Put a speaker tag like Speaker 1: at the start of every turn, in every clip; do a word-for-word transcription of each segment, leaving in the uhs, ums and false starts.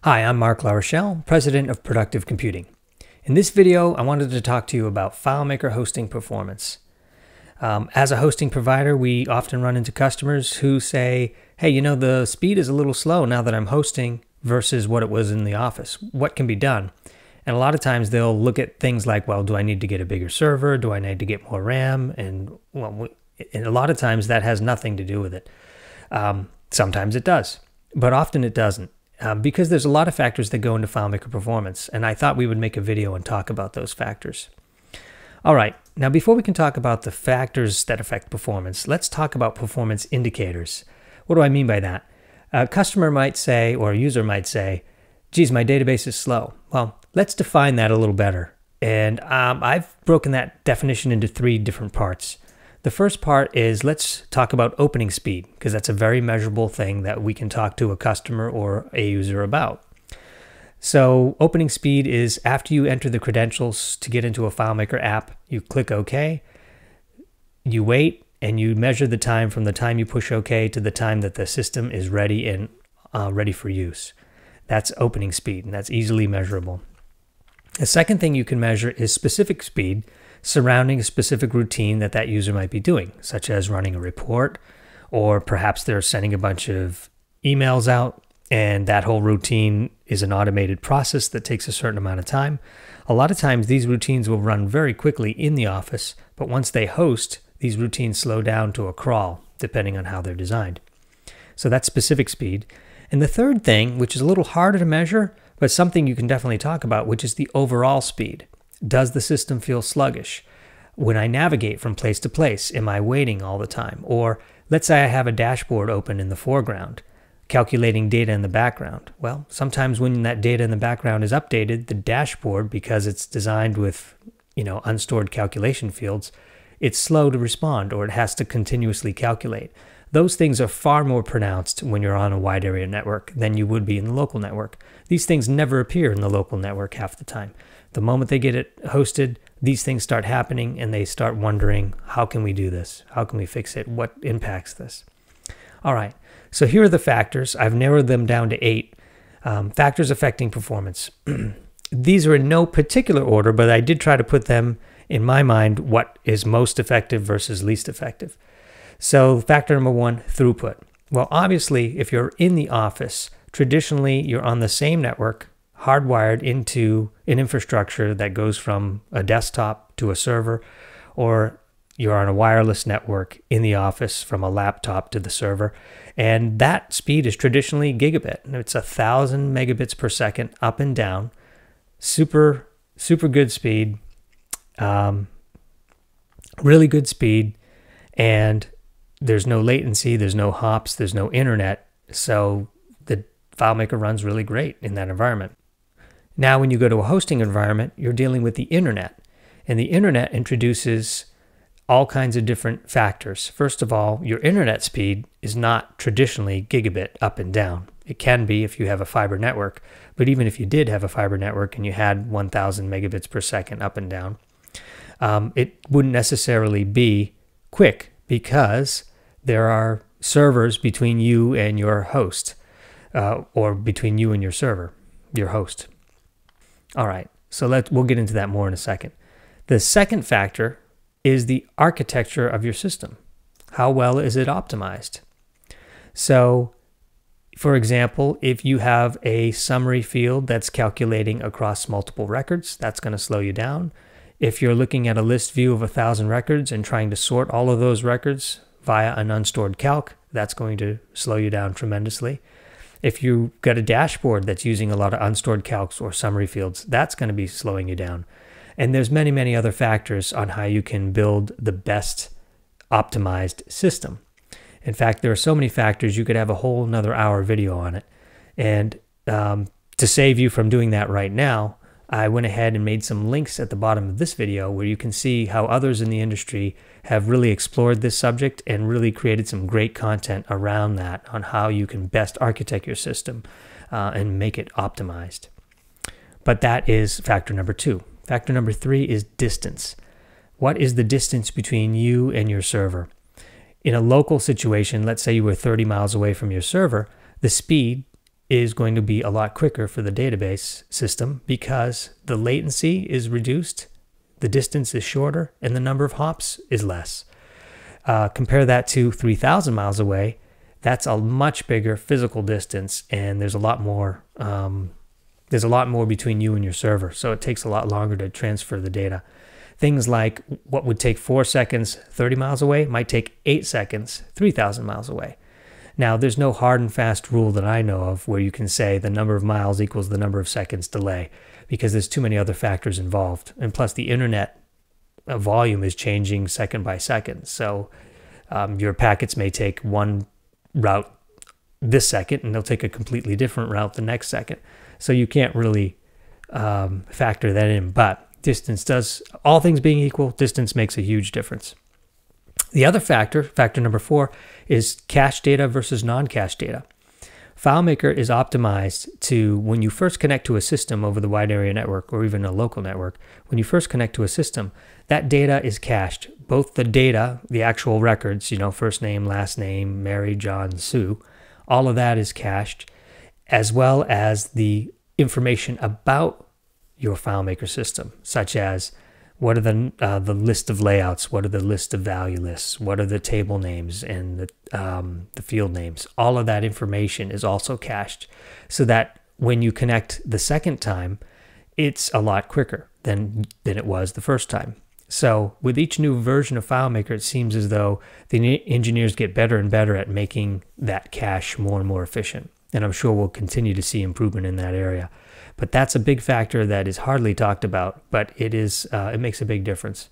Speaker 1: Hi, I'm Mark LaRochelle, President of Productive Computing. In this video, I wanted to talk to you about FileMaker hosting performance. Um, as a hosting provider, we often run into customers who say, hey, you know, the speed is a little slow now that I'm hosting versus what it was in the office. What can be done? And a lot of times they'll look at things like, well, do I need to get a bigger server? Do I need to get more RAM? And, well, and a lot of times that has nothing to do with it. Um, sometimes it does, but often it doesn't. Um, because there's a lot of factors that go into FileMaker performance, and I thought we would make a video and talk about those factors. All right, now before we can talk about the factors that affect performance, let's talk about performance indicators. What do I mean by that? A customer might say, or a user might say, geez, my database is slow. Well, let's define that a little better. And um, I've broken that definition into three different parts. The first part is let's talk about opening speed, because that's a very measurable thing that we can talk to a customer or a user about. So opening speed is after you enter the credentials to get into a FileMaker app, you click OK, you wait, and you measure the time from the time you push OK to the time that the system is ready and uh, ready for use. That's opening speed, and that's easily measurable. The second thing you can measure is specific speed surrounding a specific routine that that user might be doing, such as running a report, or perhaps they're sending a bunch of emails out, and that whole routine is an automated process that takes a certain amount of time. A lot of times these routines will run very quickly in the office, but once they host, these routines slow down to a crawl, depending on how they're designed. So that's specific speed. And the third thing, which is a little harder to measure, but something you can definitely talk about, which is the overall speed. Does the system feel sluggish? When I navigate from place to place, am I waiting all the time? Or let's say I have a dashboard open in the foreground, calculating data in the background. Well, sometimes when that data in the background is updated, the dashboard, because it's designed with, you know, unstored calculation fields, it's slow to respond, or it has to continuously calculate. Those things are far more pronounced when you're on a wide area network than you would be in the local network. These things never appear in the local network half the time. The moment they get it hosted, these things start happening, and they start wondering, how can we do this? How can we fix it? What impacts this? All right, so here are the factors. I've narrowed them down to eight. Um, factors affecting performance. These are in no particular order, but I did try to put them in my mind what is most effective versus least effective. So factor number one, throughput. Well, obviously, if you're in the office, traditionally you're on the same network, hardwired into an infrastructure that goes from a desktop to a server, or you're on a wireless network in the office from a laptop to the server. And that speed is traditionally gigabit. It's a thousand megabits per second up and down. Super, super good speed. Um, really good speed. And there's no latency, there's no hops, there's no internet. So the FileMaker runs really great in that environment. Now, when you go to a hosting environment, you're dealing with the internet, and the internet introduces all kinds of different factors. First of all, your internet speed is not traditionally gigabit up and down. It can be if you have a fiber network, but even if you did have a fiber network and you had one thousand megabits per second up and down, um, it wouldn't necessarily be quick because there are servers between you and your host, uh, or between you and your server, your host. All right, so let we'll get into that more in a second. The second factor is the architecture of your system. How well is it optimized? So, for example, if you have a summary field that's calculating across multiple records, that's going to slow you down. If you're looking at a list view of a thousand records and trying to sort all of those records via an unstored calc, that's going to slow you down tremendously. If you've got a dashboard that's using a lot of unstored calcs or summary fields, that's going to be slowing you down. And there's many, many other factors on how you can build the best optimized system. In fact, there are so many factors, you could have a whole another hour video on it. And um, to save you from doing that right now, I went ahead and made some links at the bottom of this video where you can see how others in the industry have really explored this subject and really created some great content around that on how you can best architect your system uh, and make it optimized. But that is factor number two. Factor number three is distance. What is the distance between you and your server? In a local situation, let's say you were thirty miles away from your server, the speed is going to be a lot quicker for the database system because the latency is reduced, the distance is shorter, and the number of hops is less. Uh, compare that to three thousand miles away. That's a much bigger physical distance, and there's a lot more um, there's a lot more between you and your server, so it takes a lot longer to transfer the data. Things like what would take four seconds thirty miles away might take eight seconds three thousand miles away. Now, there's no hard and fast rule that I know of where you can say the number of miles equals the number of seconds delay, because there's too many other factors involved. And plus, the internet volume is changing second by second. So um, your packets may take one route this second, and they'll take a completely different route the next second. So you can't really um, factor that in. But distance does, all things being equal, distance makes a huge difference. The other factor, factor number four, is cache data versus non-cache data. FileMaker is optimized to, when you first connect to a system over the wide area network or even a local network, when you first connect to a system, that data is cached. Both the data, the actual records, you know, first name, last name, Mary, John, Sue, all of that is cached, as well as the information about your FileMaker system, such as what are the uh, the list of layouts, what are the list of value lists, what are the table names and the, um, the field names. All of that information is also cached so that when you connect the second time, it's a lot quicker than, than it was the first time. So with each new version of FileMaker, it seems as though the engineers get better and better at making that cache more and more efficient. And I'm sure we'll continue to see improvement in that area. But that's a big factor that is hardly talked about, but it is uh, it makes a big difference.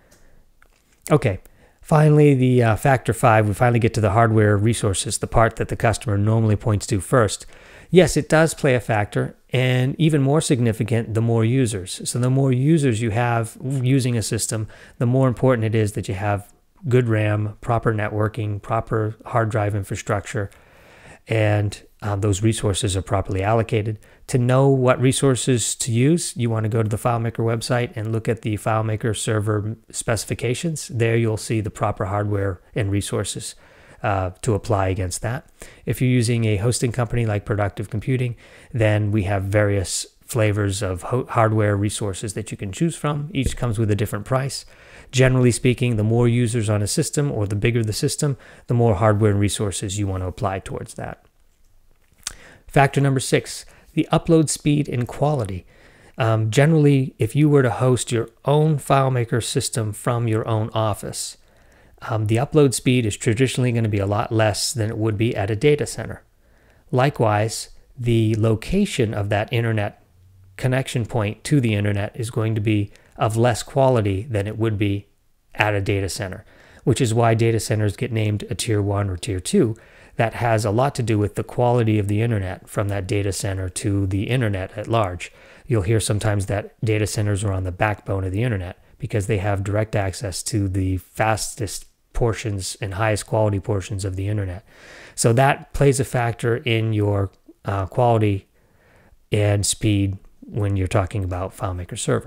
Speaker 1: Okay, finally, the uh, factor five, we finally get to the hardware resources, the part that the customer normally points to first. Yes, it does play a factor, and even more significant, the more users. So the more users you have using a system, the more important it is that you have good RAM, proper networking, proper hard drive infrastructure, and uh, those resources are properly allocated. To know what resources to use, you want to go to the FileMaker website and look at the FileMaker Server specifications. There you'll see the proper hardware and resources uh, to apply against that. If you're using a hosting company like Productive Computing, then we have various flavors of hardware resources that you can choose from. Each comes with a different price. Generally speaking, the more users on a system or the bigger the system, the more hardware and resources you want to apply towards that. Factor number six, the upload speed and quality. Um, generally, if you were to host your own FileMaker system from your own office, um, the upload speed is traditionally going to be a lot less than it would be at a data center. Likewise, the location of that internet connection point to the internet is going to be of less quality than it would be at a data center, which is why data centers get named a tier one or tier two. That has a lot to do with the quality of the internet from that data center to the internet at large. You'll hear sometimes that data centers are on the backbone of the internet because they have direct access to the fastest portions and highest quality portions of the internet. So that plays a factor in your uh, quality and speed when you're talking about FileMaker Server.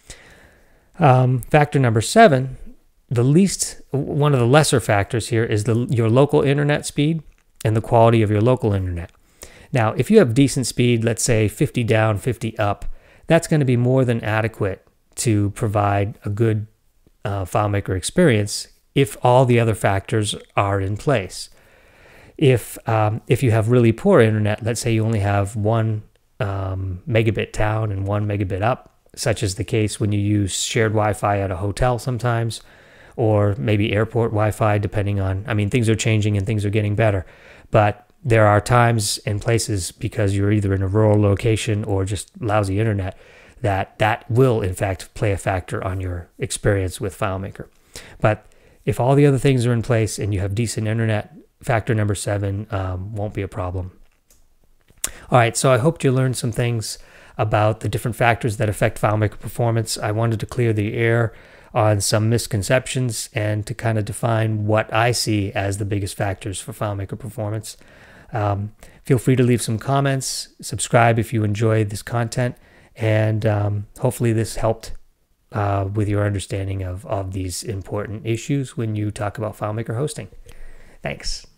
Speaker 1: Um, factor number seven, the least, one of the lesser factors here is the, your local internet speed and the quality of your local internet. Now, if you have decent speed, let's say fifty down, fifty up, that's going to be more than adequate to provide a good uh, FileMaker experience if all the other factors are in place. If, um, if you have really poor internet, let's say you only have one um, megabit down and one megabit up, such as the case when you use shared Wi-Fi at a hotel sometimes, or maybe airport Wi-Fi, depending on, I mean, things are changing and things are getting better. But there are times and places, because you're either in a rural location or just lousy internet, that that will, in fact, play a factor on your experience with FileMaker. But if all the other things are in place and you have decent internet, factor number seven um, won't be a problem. All right, so I hope you learned some things about the different factors that affect FileMaker performance. I wanted to clear the air on some misconceptions and to kind of define what I see as the biggest factors for FileMaker performance. Um, feel free to leave some comments, subscribe if you enjoyed this content, and um, hopefully this helped uh, with your understanding of, of these important issues when you talk about FileMaker hosting. Thanks.